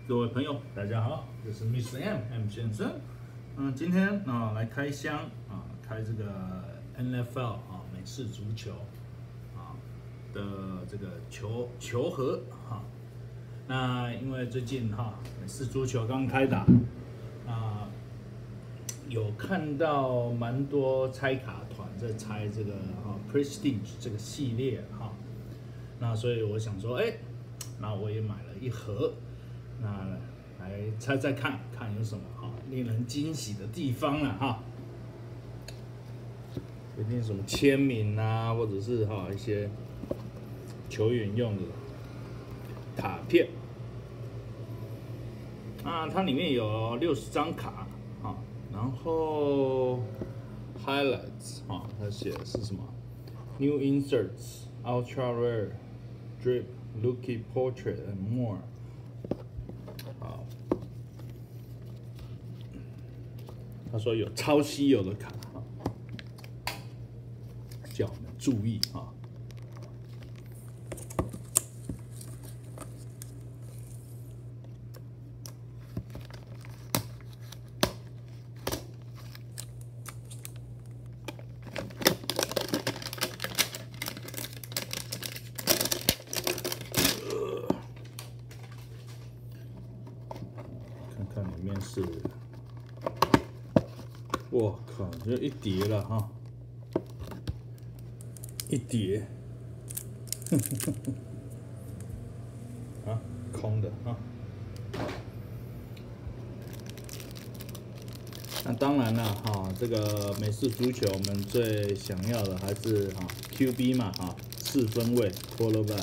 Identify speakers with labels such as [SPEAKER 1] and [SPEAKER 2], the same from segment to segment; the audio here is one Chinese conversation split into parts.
[SPEAKER 1] 各位朋友，大家好，这是 Mr. M 先生。今天来开箱开这个 NFL 美式足球的这个球盒那因为最近美式足球刚开打有看到蛮多拆卡团在拆这个Prestige 这个系列那所以我想说，那我也买了一盒。那来猜猜看有什么令人惊喜的地方了一定什么签名或者是一些球员用的卡片它里面有60张卡然后 highlights 它写的是什么 new inserts ultra rare drip rookie portrait and more。他说有超稀有的卡叫我们注意看看里面是。我靠，就一叠了一叠，空的那当然了这个美式足球我们最想要的还是QB 嘛四分卫 quarterback。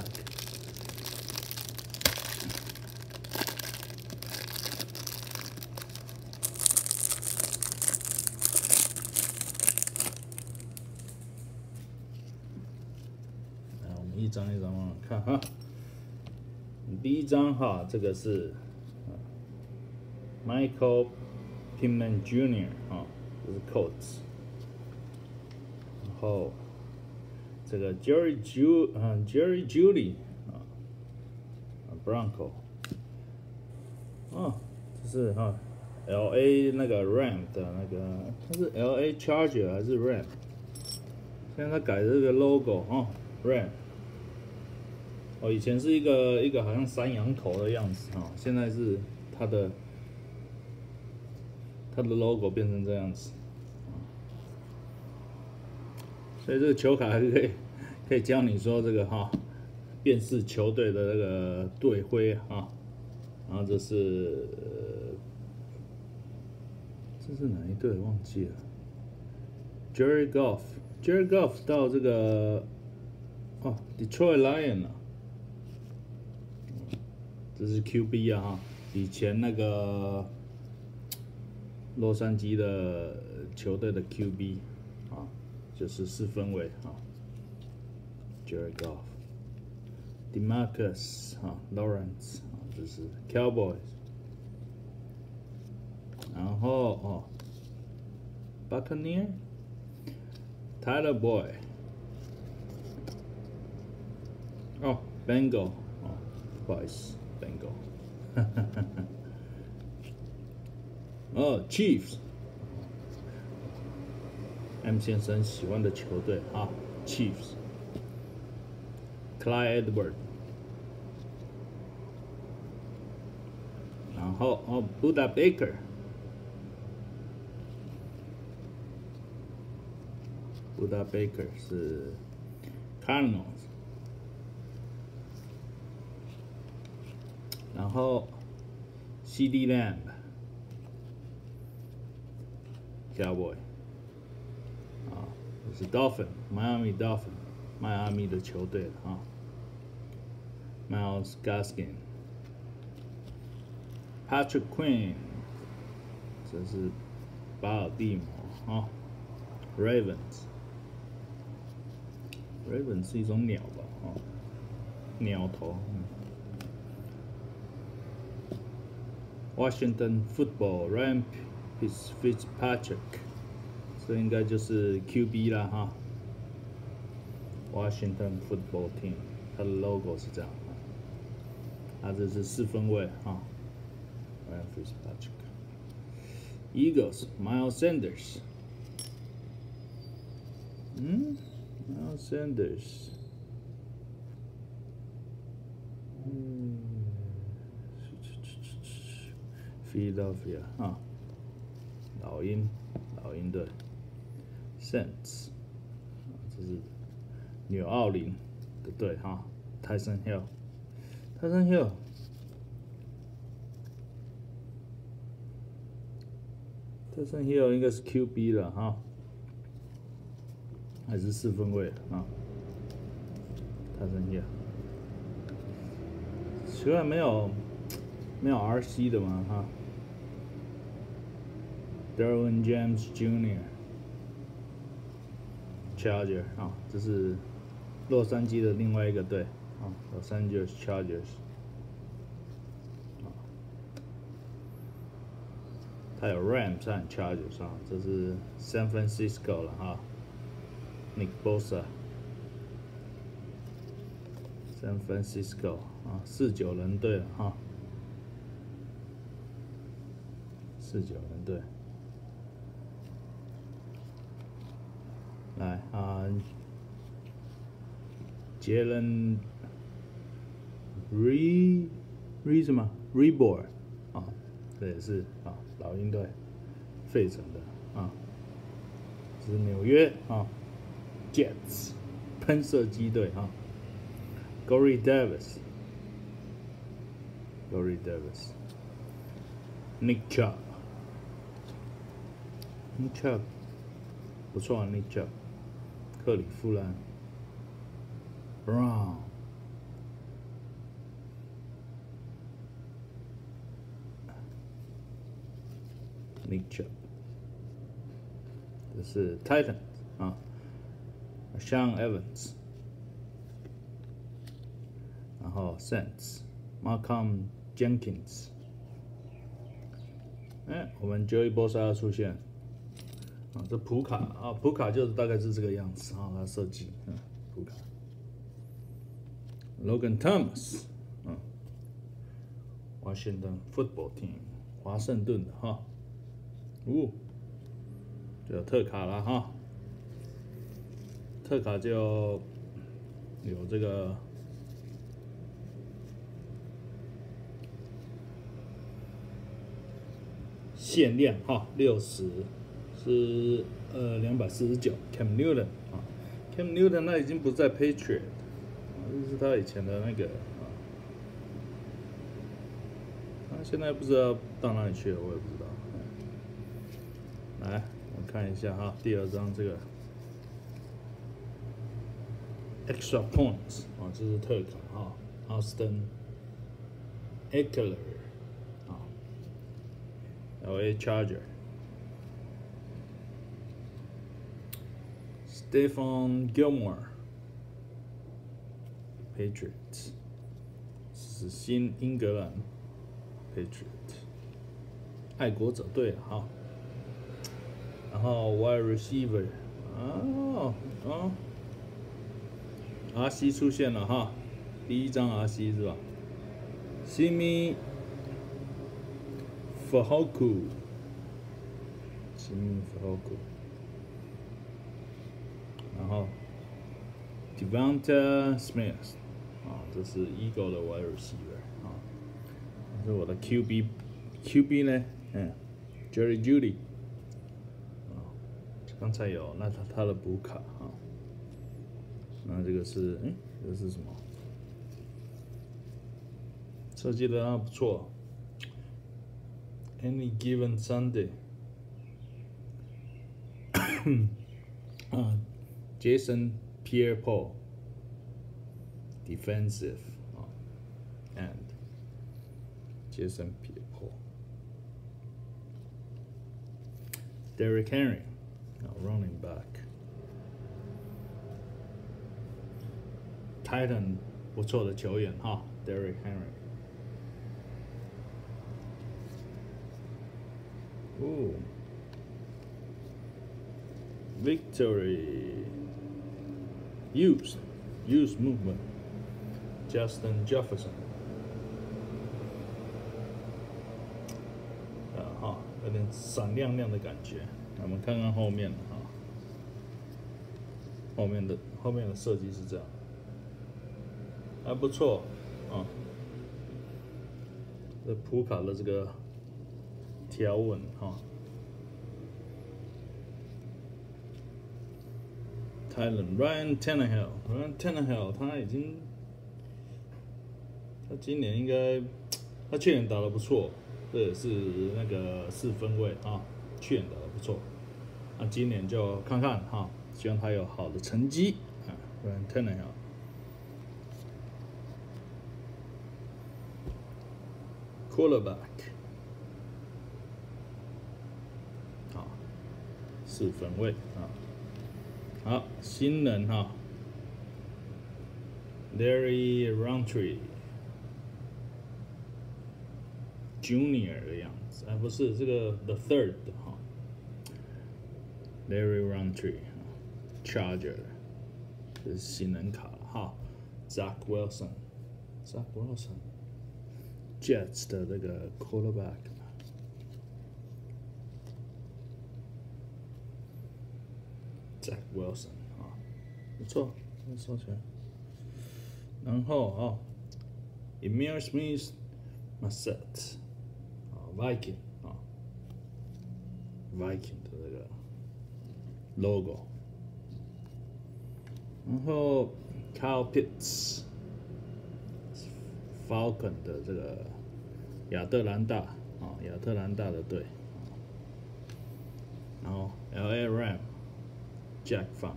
[SPEAKER 1] 一张一张慢慢看第一张这个是Michael Pittman Jr. 这是 Colts， 然后这个 Jerry Jeudy Bronco， 这是LA 那个 Ram 的那个，它是 LA Charger 还是 Ram？ 现在它改这个 logo Ram。以前是一个好像山羊头的样子现在是它的 logo 变成这样子所以这个球卡还是可以教你说这个辨识球队的那个队徽然后这是哪一队忘记了 Jared Goff 到这个Detroit Lions这是 QB 以前那个洛杉矶的球队的 QB 就是四分卫Jared Goff、Demarcus Lawrence 这是 Cowboys， 然后Buccaneer Tyler Boyd Bengal 不好意思。Bengal ，Chiefs， M 先生喜欢的球队Chiefs， Clyde Edwards， 然后Buda Baker， 是 Cardinals。然后 CD Lamb Cowboy 这是 Miami Dolphin 迈阿密的球队Myles Gaskin Patrick Queen 这是巴尔的摩Ravens 是一种鸟吧鸟头Washington Football Ryan Fitzpatrick， 这应该就是 QB 啦Washington Football Team， 它的 logo 是这样它这是四分卫 Ryan Fitzpatrick. Eagles, Miles Sanders. Miles Sanders. Philadelphia 啊，老鹰队 ，Saints， 这是纽奥良的队哈，泰森 Hill，应该是 QB 了哈，还是4分位啊？泰森 Hill， 虽然没有 RC 的嘛哈。Derwin James Jr. Charger 啊，这是洛杉矶的另外一个队啊，洛杉矶 Chargers。它有 Rams 和 Chargers 啊，这是 San Francisco 了哈 ，Nick Bosa。San Francisco 啊，49人队了哈，49人队。来啊，杰伦 什么 Rebord 啊，这也是啊老鹰队费城的啊，这是纽约啊 Jets 喷射机队啊 Corey Davis。Nick Chubb 不错啊 ，Nick Chubb， 克里夫兰 Brown，Nick Chubb， 这是 Titan 啊 ，Sean Evans， 然后 Saints Malcolm Jenkins， 我们 Joey Bosa 要出现。啊，这普卡啊，普卡就是大概是这个样子啊，它设计，普卡。Logan Thomas， Washington Football Team， 华盛顿的哈，就有特卡了哈，特卡就有这个限量哈，60。是249 Cam Newton 啊 ，Cam Newton 那已经不在 Patriot， 这是他以前的那个啊，他现在不知道到哪里去了，我也不知道。来，我们看一下哈，第2张这个 Extra Points 啊，这是特卡哈 ，Austin Eckler 啊 ，LA Charger。Stephon Gilmore Patriots 是新英格兰 Patriot 爱国者队哈，然后 Wide Receiver RC 出现了哈，第1张 RC 是吧 ？Simi Fehoko 然后 Devonta Smith 啊，这是 Eagle 的 Wide Receiver 啊，这是我的 QB 呢，Jerry Jeudy 啊，刚才有那他的补卡啊，那这个是这个是什么？设计的还不错 ，Any Given Sunday 啊。Jason Pierre-Paul, defensive end. Jason Pierre-Paul. Derrick Henry, running back. Titan 不错的球员哈 ，Derrick Henry。Victory。Use movement. Justin Jefferson. 点闪亮亮的感觉。我们看看后面啊，后面的设计是这样，还不错啊。这普卡的这个条纹哈。Ryan Tannehill， 他今年应该，他去年打得不错，这也是那个4分卫啊，去年打得不错，那今年就看看哈，希望他有好的成绩啊。Ryan Tannehill，quarterback， 啊，4分卫啊。好，新人哈 ，Larry Roundtree Junior 的样子，不是这个 The Third 哈 ，Larry Roundtree Charger， 这是新人卡哈 ，Zach Wilson Jets 的这个 quarterback。Zach Wilson 啊，不错，收起来。然后啊 ，Emil Smith-Marsette 啊 ，Viking 啊 ，Viking 的这个 logo。然后 Kyle Pitts，Falcon 的这个亚特兰大的队。然后 LA Ram。Jack Funk，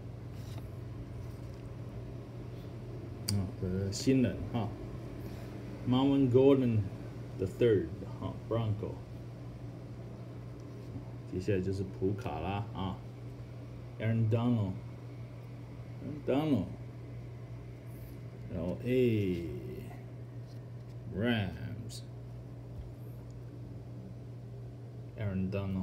[SPEAKER 1] 这是新人哈 ，Marvin Gordon the Third 哈 ，Bronco， 接下来就是普卡啦啊 ，Aaron Donald，LA Rams，Aaron Donald，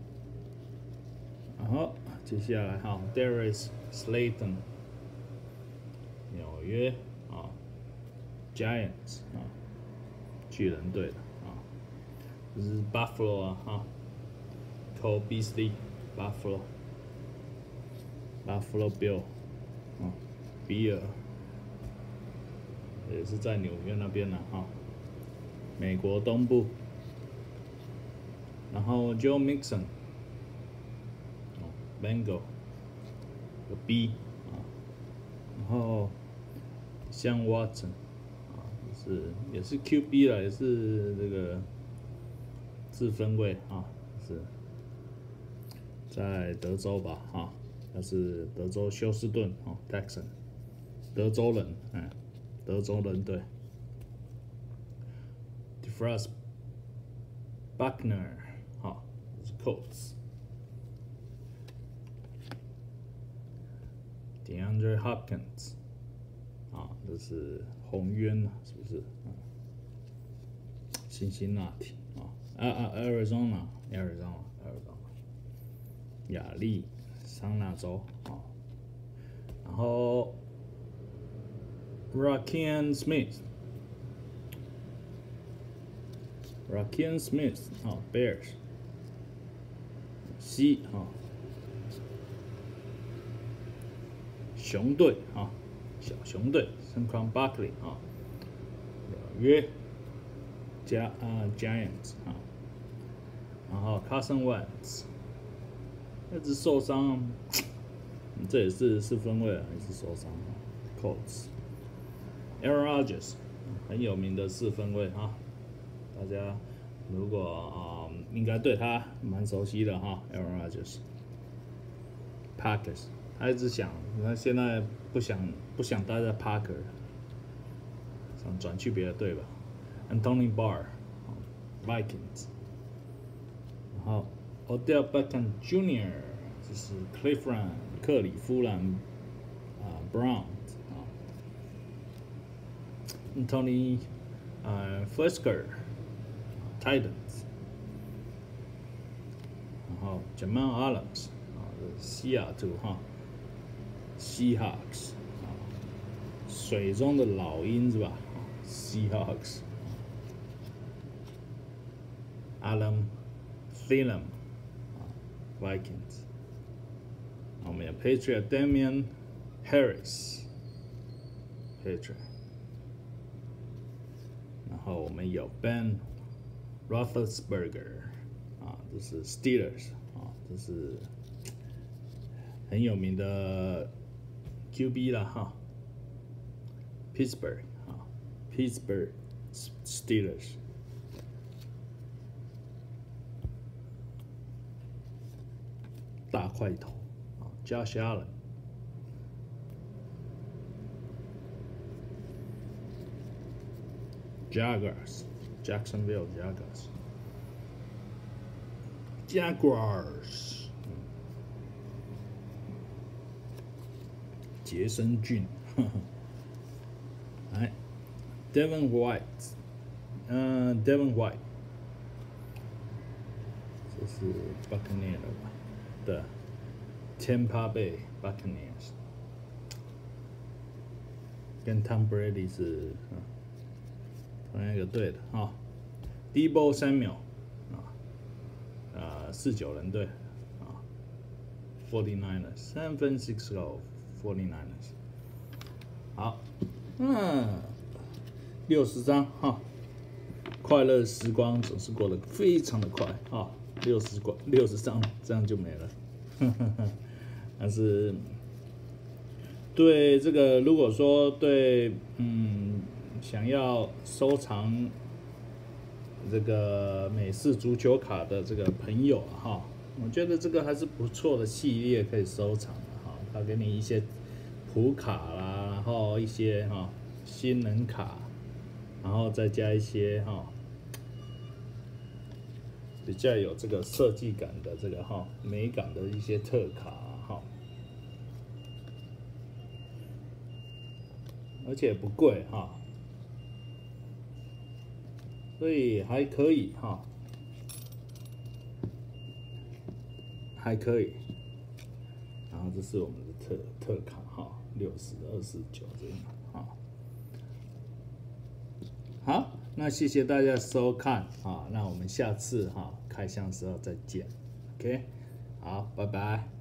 [SPEAKER 1] 然后。接下来哈 ，Darius Slayton， 纽约啊 ，Giants 啊，巨人队的啊，这是 Buffalo 啊哈 ，Cole Beasley，Buffalo Bill 啊，比尔也是在纽约那边的哈，美国东部，然后 Joe Mixon。Bengal 有 B 啊，然后像 Watson 啊，也是 QB 啦，也是这个4分卫啊，是在德州吧啊，他是德州休斯顿啊 ，Texan， 德州人，德州人队。DeForest Buckner 啊，是 Colts。DeAndre Hopkins， 啊，这是红渊啊，是不是？辛辛那提啊，Arizona， 亚利桑那州啊，然后 Raheem Smith 啊 ，Bears， C 啊。熊队啊，小熊队 ，Saquon Barkley 啊，纽约Giants 啊，然后 Carson Wentz， 那只受伤，这也是4分卫啊，也是受伤啊 ，Colts，Aaron Rodgers 很有名的4分卫啊，大家如果应该对他蛮熟悉的哈 ，Aaron Rodgers，Packers。他一直想，他现在不想待在 Parker， 想转去别的队吧。Anthony Barr，Vikings， 然后 Odell Beckham Jr. 这是 克里夫兰Browns 啊 ，Anthony Firkser，Titans， 然后 Jamal Adams 西雅图哈。Seahawks 啊，水中的老鹰是吧 ？Seahawks，Alan Thielen Vikings。我们有 Patriot Damian Harris Patriot。然后我们有 Ben Roethlisberger 这是 Steelers 这是很有名的 QB 啦哈 ，Pittsburgh Pittsburgh Steelers。大块头Josh Allen。Jaguars，Jacksonville Jaguars，杰森郡，来 ，Devin White，Devin White， 这是 Buccaneers 吧？对 ，Tampa Bay Buccaneers， 跟 Tom Brady 是同样一个队的哈。Debo Samuel 49人队49ers San Francisco 49ers。好，60张哈，快乐时光总是过得非常的快哈，60张这样就没了，但是对这个如果说对想要收藏这个美式足球卡的这个朋友哈，我觉得这个还是不错的系列可以收藏的哈。它给你一些普卡啦，然后一些新人卡，然后再加一些比较有这个设计感的这个美感的一些特卡而且不贵所以还可以还可以。然后这是我们的特卡60、29这样好，那谢谢大家收看那我们下次开箱的时候再见。OK， 好，拜拜。